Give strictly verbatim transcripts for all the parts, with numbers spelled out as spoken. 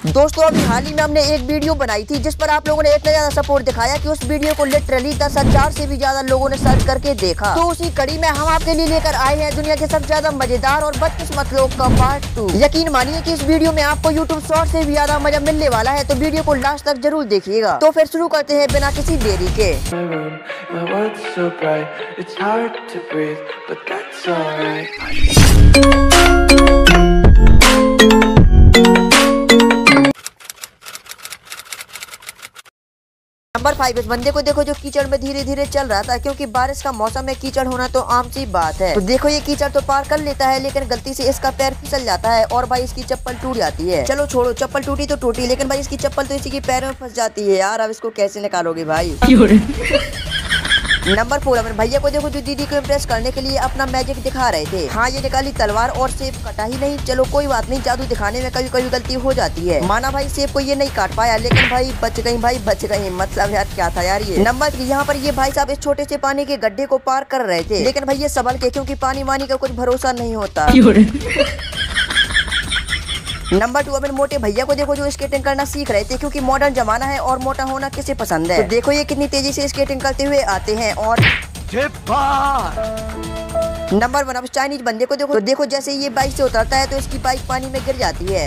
दोस्तों अभी हाल ही में हमने एक वीडियो बनाई थी जिस पर आप लोगों ने इतना ज्यादा सपोर्ट दिखाया कि उस वीडियो को लिटरली दस हजार से भी ज्यादा लोगों ने सर्च करके देखा। तो उसी कड़ी में हम आपके लिए लेकर आए हैं दुनिया के सबसे ज्यादा मजेदार और बदकिस्मत लोग का पार्ट टू। यकीन मानिए कि इस वीडियो में आपको यूट्यूब शॉर्ट से भी ज्यादा मजा मिलने वाला है, तो वीडियो को लास्ट तक जरूर देखिएगा। तो फिर शुरू करते हैं बिना किसी देरी के। नंबर फाइव, इस बंदे को देखो जो कीचड़ में धीरे धीरे चल रहा था, क्योंकि बारिश का मौसम में कीचड़ होना तो आम सी बात है। तो देखो ये कीचड़ तो पार कर लेता है, लेकिन गलती से इसका पैर फिसल जाता है और भाई इसकी चप्पल टूट जाती है। चलो छोड़ो, चप्पल टूटी तो टूटी, लेकिन भाई इसकी चप्पल तो इसी के पैर में फंस जाती है यार। अब इसको कैसे निकालोगे भाई। नंबर फोर, अपने भैया को देखो जो दीदी को इम्प्रेस करने के लिए अपना मैजिक दिखा रहे थे। हाँ ये निकाली तलवार और सेब कटा ही नहीं। चलो कोई बात नहीं, जादू दिखाने में कभी कभी गलती हो जाती है। माना भाई सेब को ये नहीं काट पाया, लेकिन भाई बच गई, भाई बच गई। मतलब यार क्या था यार ये। नंबर थ्री, यहाँ पर ये भाई साहब इस छोटे से पानी के गड्ढे को पार कर रहे थे, लेकिन भाई ये संभल के, क्योंकि पानी वानी का कुछ भरोसा नहीं होता। नंबर टू, अपने मोटे भैया को देखो जो स्केटिंग करना सीख रहे थे, क्योंकि मॉडर्न जमाना है और मोटा होना किसे पसंद है। तो देखो ये कितनी तेजी से स्केटिंग करते हुए आते हैं। और नंबर वन, अब चाइनीज बंदे को देखो तो देखो जैसे ये बाइक से उतरता है तो इसकी बाइक पानी में गिर जाती है।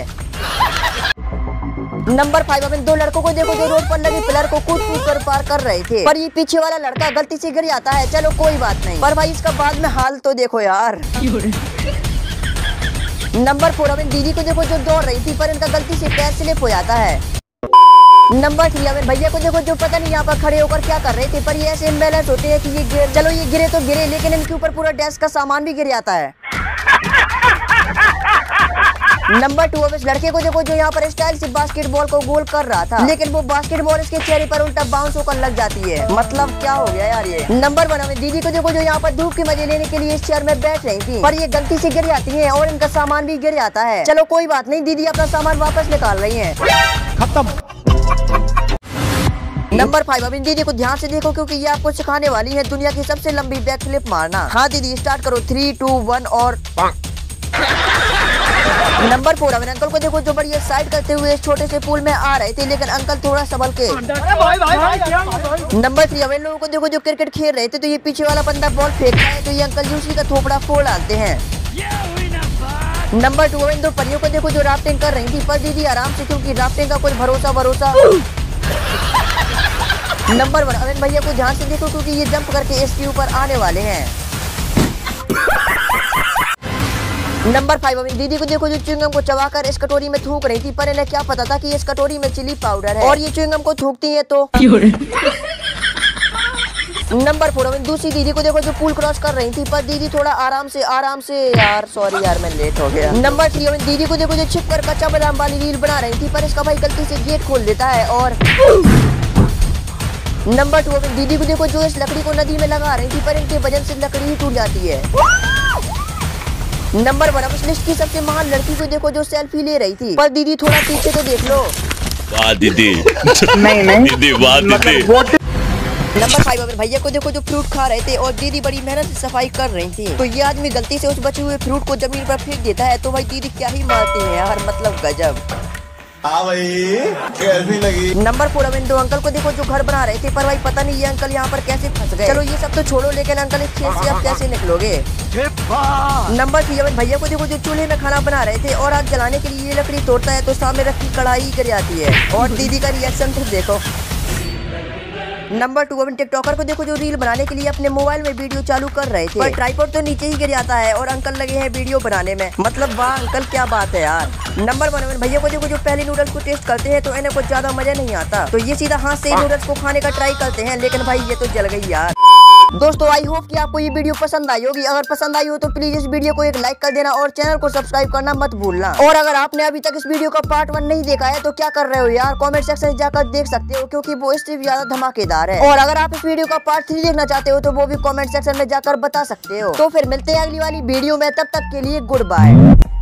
नंबर फाइव, अपने दो लड़कों को देखो जो रोड पर लगे पिलर को कूद कूद कर पार कर रहे थे, पर ये पीछे वाला लड़का गलती से गिर जाता है। चलो कोई बात नहीं, पर भाई इसका बाद में हाल तो देखो यार। नंबर फोर, अपनी दीदी को देखो जो दौड़ रही थी, पर इनका गलती से पैर स्लिप हो जाता है। नंबर थ्री, अपने भैया को देखो जो पता नहीं यहाँ पर खड़े होकर क्या कर रहे थे, पर ये ऐसे इम्बैलेंस होते हैं कि ये गिर, चलो ये गिरे तो गिरे, लेकिन इनके ऊपर पूरा डेस्क का सामान भी गिर जाता है। नंबर टू, अब इस लड़के को देखो जो यहाँ पर स्टाइल से बास्केटबॉल को गोल कर रहा था, लेकिन वो बास्केटबॉल इसके चेहरे पर उल्टा बाउंस होकर लग जाती है। मतलब क्या हो गया यार ये। नंबर वन, हमें दीदी को देखो जो यहाँ पर धूप के मजे लेने के लिए इस चेयर में बैठ रही थी, पर ये गलती से गिर जाती है और इनका सामान भी गिर जाता है। चलो कोई बात नहीं, दीदी अपना सामान वापस निकाल रही है। खत्म। नंबर फाइव, अभी दीदी को ध्यान से देखो, क्योंकि ये आपको सिखाने वाली है दुनिया की सबसे लंबी बैक फ्लिप मारना। हाँ दीदी स्टार्ट करो, थ्री टू वन और। नंबर फोर, अपने अंकल को देखो जो बड़ी एक्साइट करते हुए इस छोटे से पूल में आ रहे थे, लेकिन अंकल थोड़ा संभल के। नंबर थ्री, अपने लोगों को देखो जो क्रिकेट खेल रहे थे, तो ये पीछे वाला बंदा बॉल फेंकता है, तो ये अंकल जी उसी का थोपड़ा फोड़ डालते हैं। नंबर टू, इन दो परियों को देखो जो राफ्टिंग कर रही थी, पर दीदी आराम से, क्योंकि राफ्टिंग का कुछ भरोसा भरोसा। नंबर वन, अमिन भैया को ध्यान से देखो, क्योंकि ये जंप करके इसके ऊपर आने वाले हैं। नंबर फाइव, अभी दीदी को देखो जो च्युइंगम को चबाकर इस कटोरी में थूक रही थी, पर इन्हें क्या पता था कि इस कटोरी में चिली पाउडर है और ये च्युइंगम को थूकती है तो। नंबर फोर, अभी दूसरी दीदी को देखो जो पूल क्रॉस कर रही थी, पर दीदी थोड़ा आराम से आराम से यार सॉरी यार मैं लेट हो गया। नंबर थ्री, अभी दीदी को देखो जो छिप कर कच्चा बादाम वाली रील बना रही थी, पर इसका भाई गलती से गेट खोल देता है। और नंबर टू, अभी दीदी को देखो जो इस लकड़ी को नदी में लगा रही थी, पर इनके वजन से लकड़ी ही टूट जाती है। नंबर वन, अब इस लिस्ट की सबसे महान लड़की को देखो जो सेल्फी ले रही थी, पर दीदी थोड़ा पीछे तो देख लो। वाह दीदी। नहीं नहीं दीदी वाह दीदी। नंबर फाइव, अपने भैया को देखो जो फ्रूट खा रहे थे और दीदी बड़ी मेहनत से सफाई कर रही थी, तो ये आदमी गलती से उस बचे हुए फ्रूट को जमीन पर फेंक देता है, तो भाई दीदी क्या ही मारती है यार, मतलब गजब। हाँ भाई कैसी लगी। नंबर फोर, दो अंकल को देखो जो घर बना रहे थे, पर भाई पता नहीं ये अंकल यहाँ पर कैसे फंस गए। चलो ये सब तो छोड़ो, लेकिन अंकल इस खेत से आप कैसे निकलोगे। नंबर थ्री, भैया को देखो जो चूल्हे में खाना बना रहे थे और आग जलाने के लिए ये लकड़ी तोड़ता है, तो सामने रखी कढ़ाई गिर जाती है और दीदी का रिएक्शन तो देखो। नंबर टू, अब टिकटॉकर को देखो जो रील बनाने के लिए अपने मोबाइल में वीडियो चालू कर रहे थे, पर ट्राइपॉड तो नीचे ही गिर जाता है और अंकल लगे हैं वीडियो बनाने में। मतलब वाह अंकल क्या बात है यार। नंबर वन, भैया को देखो जो पहले नूडल्स को टेस्ट करते हैं, तो इन्हें कुछ ज्यादा मजा नहीं आता, तो ये सीधा हाथ से नूडल्स को खाने का ट्राई करते हैं, लेकिन भाई ये तो जल गई यार। दोस्तों आई होप कि आपको ये वीडियो पसंद आई होगी। अगर पसंद आई हो तो प्लीज इस वीडियो को एक लाइक कर देना और चैनल को सब्सक्राइब करना मत भूलना। और अगर आपने अभी तक इस वीडियो का पार्ट वन नहीं देखा है तो क्या कर रहे हो यार, कमेंट सेक्शन में जाकर देख सकते हो, क्योंकि वो इससे भी ज्यादा धमाकेदार है। और अगर आप इस वीडियो का पार्ट थ्री देखना चाहते हो तो वो भी कमेंट सेक्शन में जाकर बता सकते हो। तो फिर मिलते हैं अगली वाली वीडियो में, तब तक के लिए गुड बाय।